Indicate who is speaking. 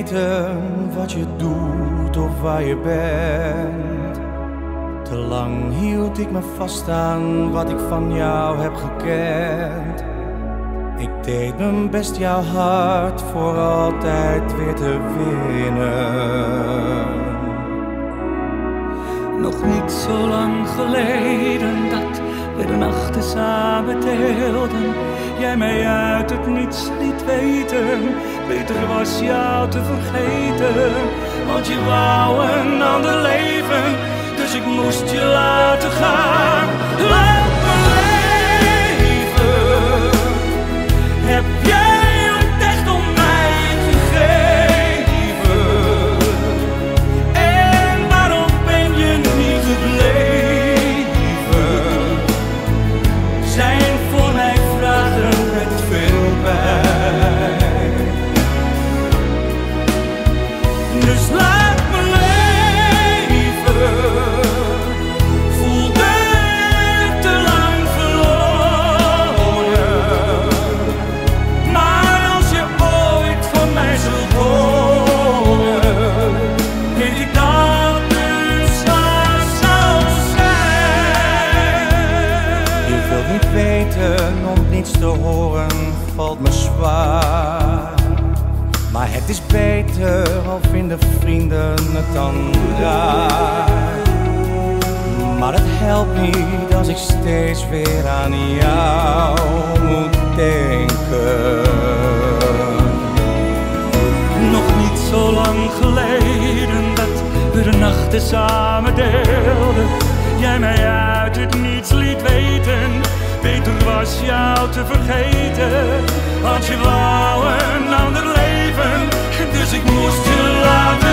Speaker 1: weten wat je doet of waar je bent. Te lang hield ik me vast aan wat ik van jou heb gekend. Ik deed mijn best jouw hart voor altijd weer te winnen.
Speaker 2: Nog niet zo lang geleden dat we de nachten samen deelden. Jij mij uit het niets liet weten. Beter was jou te vergeten, want je wou een ander leven. Dus ik moest je laten gaan. Laat me leven. Heb jij het echt om mij gegeven? En waarom ben je niet gebleven? Zijn voor mij vragen met veel pijn. Dus laat me leven. Voelde te lang verloren. Maar als je ooit van mij zult horen, weet ik dat het zo zou zijn.
Speaker 1: Je wilt niet weten, om niets te horen valt me zwaar. Maar het is beter, al vinden vrienden het dan raar. Maar het helpt niet als ik steeds weer aan jou moet denken.
Speaker 2: Nog niet zo lang geleden dat we de nachten samen deelden. Jij mij uit het niets liet weten. Beter was jou te vergeten, want je wou een ander leven. Dus ik moest je laten